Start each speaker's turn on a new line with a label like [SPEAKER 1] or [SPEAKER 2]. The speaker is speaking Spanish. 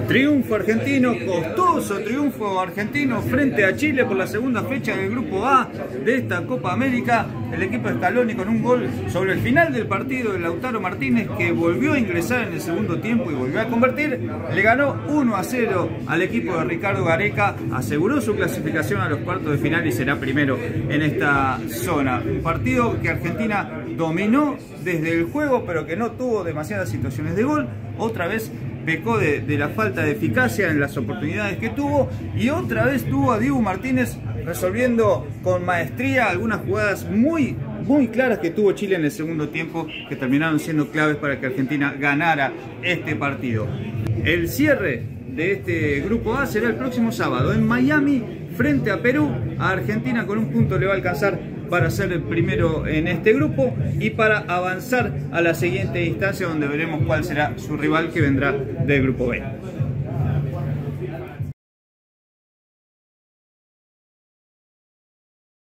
[SPEAKER 1] Triunfo argentino, costoso triunfo argentino frente a Chile por la segunda fecha del Grupo A de esta Copa América. El equipo de Scaloni con un gol sobre el final del partido de Lautaro Martínez, que volvió a ingresar en el segundo tiempo y volvió a convertir. Le ganó 1-0 al equipo de Ricardo Gareca, aseguró su clasificación a los cuartos de final y será primero en esta zona. Un partido que Argentina dominó desde el juego, pero que no tuvo demasiadas situaciones de gol. Otra vez pecó de la falta de eficacia en las oportunidades que tuvo, y otra vez tuvo a Dibu Martínez resolviendo con maestría algunas jugadas muy claras que tuvo Chile en el segundo tiempo, que terminaron siendo claves para que Argentina ganara este partido. El cierre de este Grupo A será el próximo sábado en Miami frente a Perú. A Argentina con un punto le va a alcanzar para ser el primero en este grupo y para avanzar a la siguiente instancia, donde veremos cuál será su rival que vendrá del Grupo B.